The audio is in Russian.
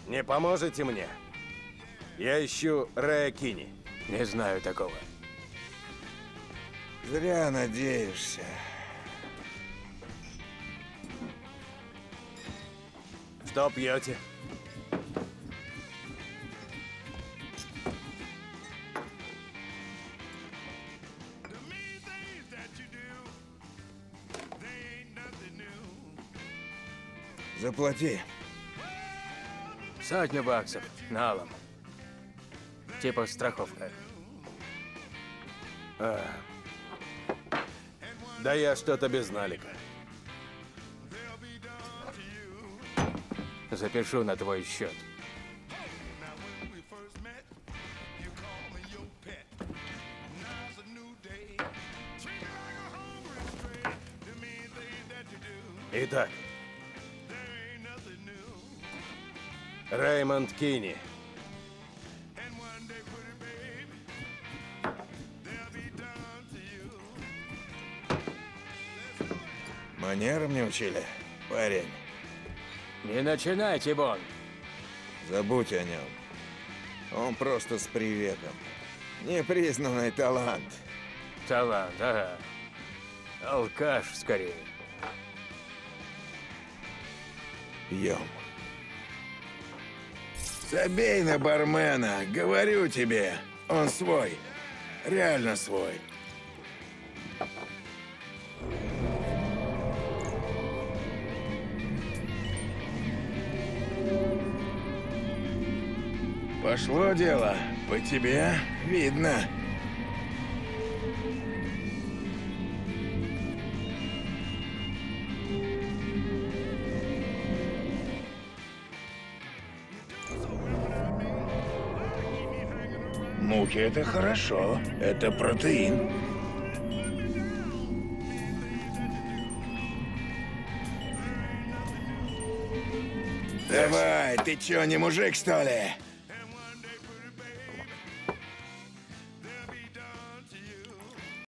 Не поможете мне? Я ищу Рэя Кини. Не знаю такого. Зря надеешься. Что пьете? Заплати. $100 налом. Типа страховка. Да я что-то без налика. Запишу на твой счет. Итак, Рэймонд Кини. Манерам не учили, парень. Не начинай, Тибон. Забудь о нем. Он просто с приветом. Непризнанный талант. Талант, ага. Алкаш, скорее. Пьем. Забей на бармена, говорю тебе. Он свой. Реально свой. Пошло дело. По тебе видно. Муки — это хорошо. Это протеин. Давай, ты чё, не мужик, что ли?